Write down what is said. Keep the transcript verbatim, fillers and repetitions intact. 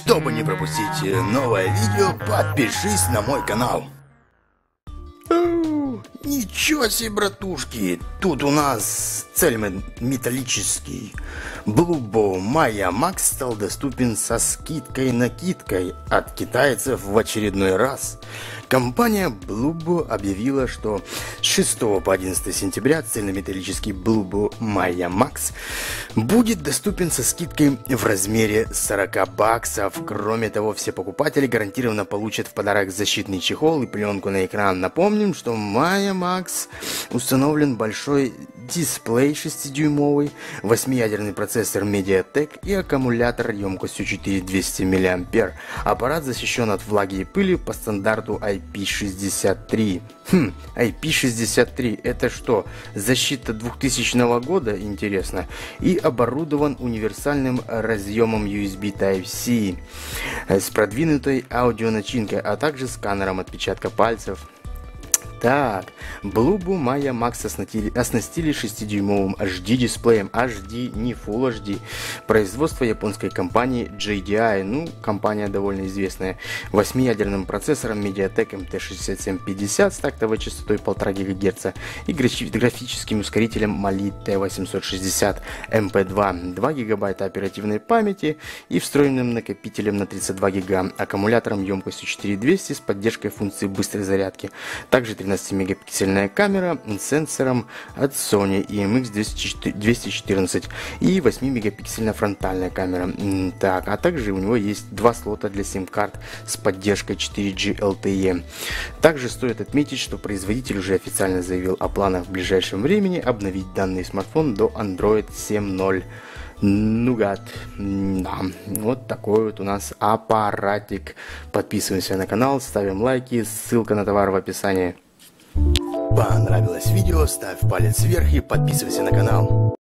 Чтобы не пропустить новое видео, подпишись на мой канал. Оу, ничего себе, братушки, тут у нас цельнометаллический Blubo Maya Max стал доступен со скидкой-накидкой от китайцев в очередной раз. Компания Blubo объявила, что с шестого по одиннадцатое сентября цельнометаллический Blubo Maya Max будет доступен со скидкой в размере сорок баксов. Кроме того, все покупатели гарантированно получат в подарок защитный чехол и пленку на экран. Напомним, что в Maya Max установлен большой дисплей шестидюймовый, восьмиядерный процессор Mediatek и аккумулятор емкостью четыре тысячи двести миллиампер. Аппарат защищен от влаги и пыли по стандарту ай пи шестьдесят три. Хм, ай пи шестьдесят три это что? Защита двухтысячного года? Интересно. И оборудован универсальным разъемом ю эс би Type-C с продвинутой аудионачинкой, а также сканером отпечатка пальцев. Так, Blubo Maya Max оснастили, оснастили шестидюймовым эйч ди дисплеем, эйч ди, не Full эйч ди, производство японской компании джей ди ай, ну, компания довольно известная, восьмиядерным процессором Mediatek эм тэ шестьдесят семь пятьдесят с тактовой частотой полтора гигагерца и графическим ускорителем Mali ти восемьсот шестьдесят эм пэ два, два гигабайта оперативной памяти и встроенным накопителем на тридцать два гига, аккумулятором емкостью четыре тысячи двести с поддержкой функции быстрой зарядки, также тринадцатимегапиксельная камера с сенсором от Sony и эм икс двести четырнадцать и восьмимегапиксельная фронтальная камера. Так, а также у него есть два слота для сим-карт с поддержкой четыре джи эл ти и. Также стоит отметить, что производитель уже официально заявил о планах в ближайшем времени обновить данный смартфон до Android семь ноль. Нугат. Да, вот такой вот у нас аппаратик. Подписываемся на канал, ставим лайки, ссылка на товар в описании. Понравилось видео, ставь палец вверх и подписывайся на канал.